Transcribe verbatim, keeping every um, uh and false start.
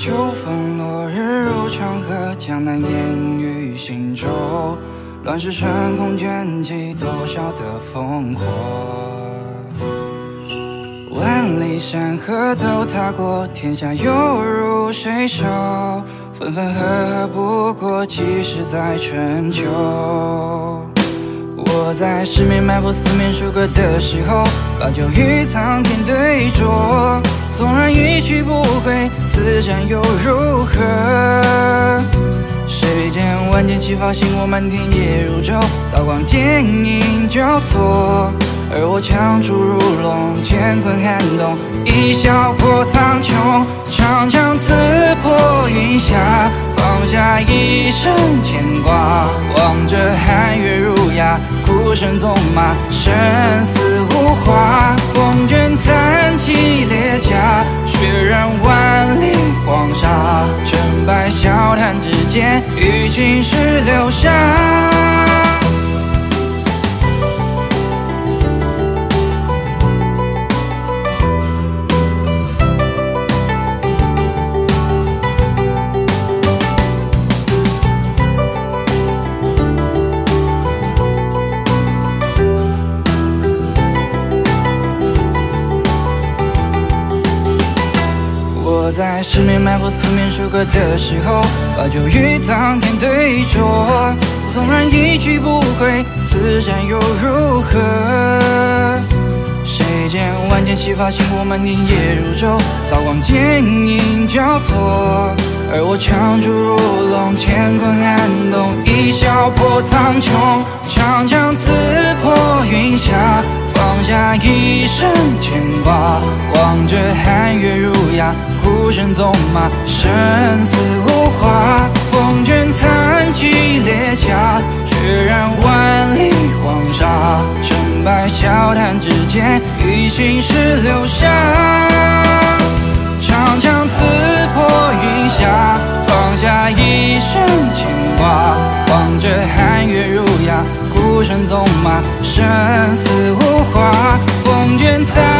秋风落日入长河，江南烟雨行舟。乱世成空卷起多少的烽火，万里山河都踏过，天下又如谁手？分分合合不过几时在春秋。我在十面埋伏四面楚歌的时候，把酒与苍天对酌。纵然一去不回，此战又如何？谁见万箭齐发，星火满天夜如昼，刀光剑影交错。而我枪出如龙，乾坤撼动，一笑破苍穹。长枪刺破云霞，放下一生牵挂。望着寒月如鸦，孤身纵马，生死无花。风卷残骑列甲，血染万里黄沙。成败笑谈之间，与青史留下。我在十面埋伏四面楚歌的时候，把酒与苍天对酌。纵然一去不回，此战又如何？谁见万箭齐发，星火满天夜如昼，刀光剑影交错。而我枪出如龙，乾坤撼动，一笑破苍穹。长枪刺破云霞，放下一生牵挂。望着寒月如鸦，孤身纵马，生死无花。风卷残骑列甲，血染万里黄沙。成败笑谈之间，与青史留下。长枪刺破云霞，放下一生牵挂。望着寒月如鸦，孤身纵马，生死无花。风卷残